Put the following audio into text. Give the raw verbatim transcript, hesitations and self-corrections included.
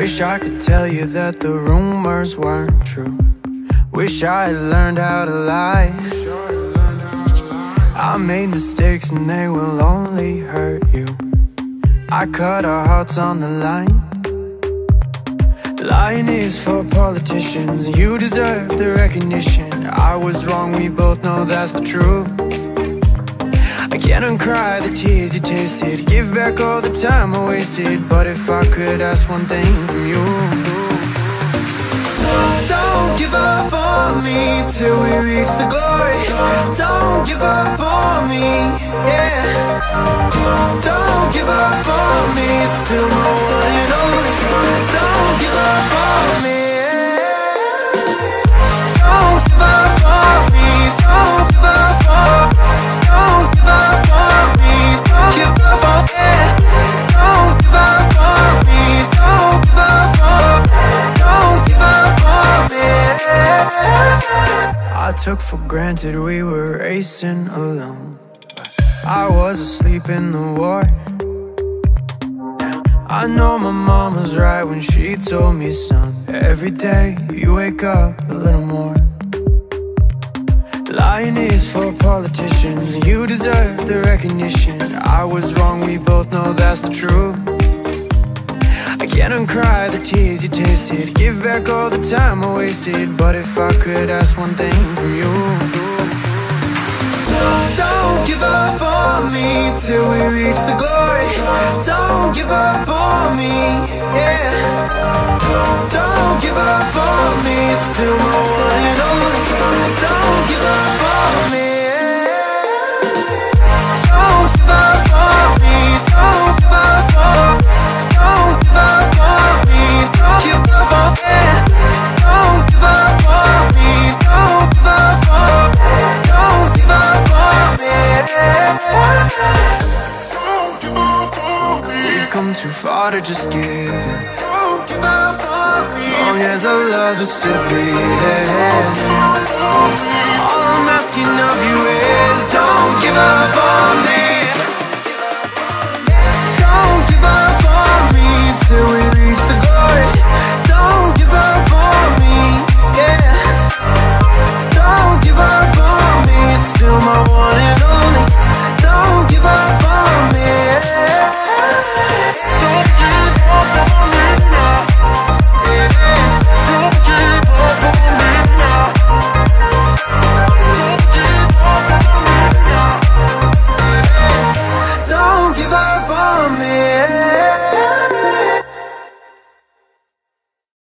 Wish I could tell you that the rumors weren't true. Wish I had learned how to lie. I made mistakes and they will only hurt you. I cut our hearts on the line. Lying is for politicians, you deserve the recognition. I was wrong, we both know that's the truth. I can't uncry the tears you tasted, give back all the time I wasted. But if I could ask one thing from you, don't give up on me till we reach the glory. Don't give up on me, yeah. Don't give up on me, still my one and only. Don't give up on me, yeah. Don't give up on me, don't give up on me. Don't give up on me, don't give up on me, yeah. Don't give up on me, don't give up on me. Don't give up on me, yeah. I took for granted we were racing alone. I was asleep in the war. Now I know my mom was right when she told me, son, every day you wake up a little more. Lying is for politicians, you deserve the recognition. I was wrong, we both know that's the truth. I can't uncry the tears you tasted, give back all the time I wasted. But if I could ask one thing from you, don't give up on me till we reach the glory. Don't give up on me, yeah. Don't give up on me, still my one and only. Don't give up on me, yeah. Don't give up on me, don't give up on me. Don't give up on me, don't give up on me. Don't give up on me, don't give up on me. Don't give up on me, yeah. Don't give up on me. We've come too far to just give in. Don't give up on me. As long as our love is still breathing. All I'm asking of you is don't give up on me. Don't give up on me till we reach the glory. Don't give up on me, yeah. Don't give up on me, still my one and only. Don't give up on me, yeah. Don't give up on me now, yeah. Don't give up on me now. Don't give up on me now, yeah. Don't give up on me, yeah.